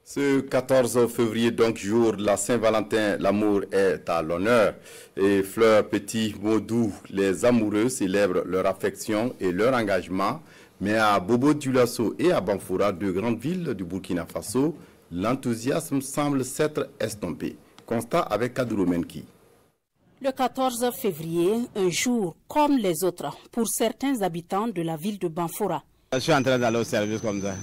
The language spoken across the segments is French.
Ce 14 février, donc jour de la Saint-Valentin, l'amour est à l'honneur. Et fleurs, petits mots doux, les amoureux célèbrent leur affection et leur engagement. Mais à Bobo-Dioulasso et à Banfora, deux grandes villes du Burkina Faso, l'enthousiasme semble s'être estompé. Constat avec Kadouro Menki. Le 14 février, un jour comme les autres pour certains habitants de la ville de Banfora. Je suis en train d'aller au service comme ça.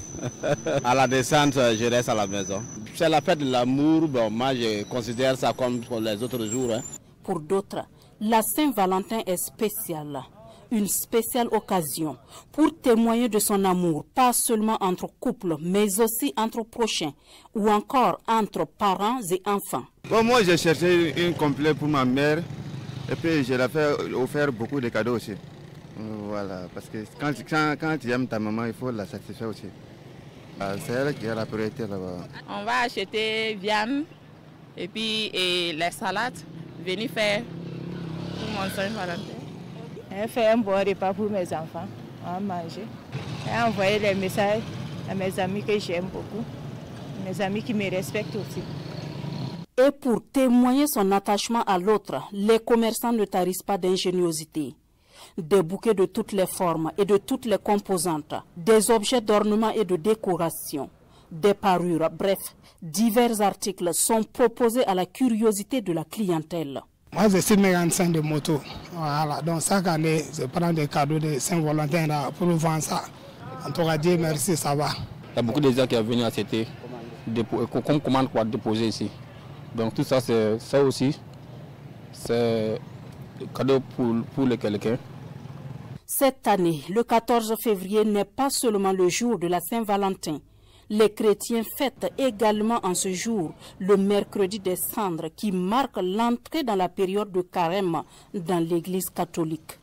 À la descente, je reste à la maison. C'est la fête de l'amour, bon, moi je considère ça comme pour les autres jours. Pour d'autres, la Saint-Valentin est spéciale. Une spéciale occasion pour témoigner de son amour, pas seulement entre couples, mais aussi entre prochains ou encore entre parents et enfants. Bon, moi j'ai cherché une complète pour ma mère et puis je l'ai fait offert beaucoup de cadeaux aussi. Voilà, parce que quand tu aimes ta maman, il faut la satisfaire aussi. C'est elle qui a la priorité là-bas. On va acheter viande et puis les salades, venir faire pour mon Saint-Valentin. Elle fait un bon repas pour mes enfants, à manger. Elle a envoyé les messages à mes amis que j'aime beaucoup, mes amis qui me respectent aussi. Et pour témoigner son attachement à l'autre, les commerçants ne tarissent pas d'ingéniosité. Des bouquets de toutes les formes et de toutes les composantes, des objets d'ornement et de décoration, des parures, bref, divers articles sont proposés à la curiosité de la clientèle. Moi, je suis mécanicien de moto. Voilà, donc chaque année, je prends des cadeaux de Saint-Valentin pour vendre ça. En tout cas, Dieu merci, ça va. Il y a beaucoup de gens qui sont venus acheter, comme commande pour déposer ici. Donc tout ça, ça aussi, c'est cadeau pour quelqu'un. Cette année, le 14 février n'est pas seulement le jour de la Saint-Valentin. Les chrétiens fêtent également en ce jour le mercredi des cendres qui marque l'entrée dans la période de carême dans l'église catholique.